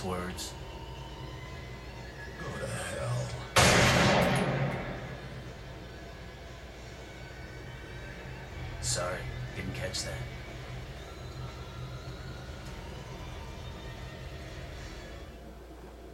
famous words. Go to hell. Sorry, didn't catch that.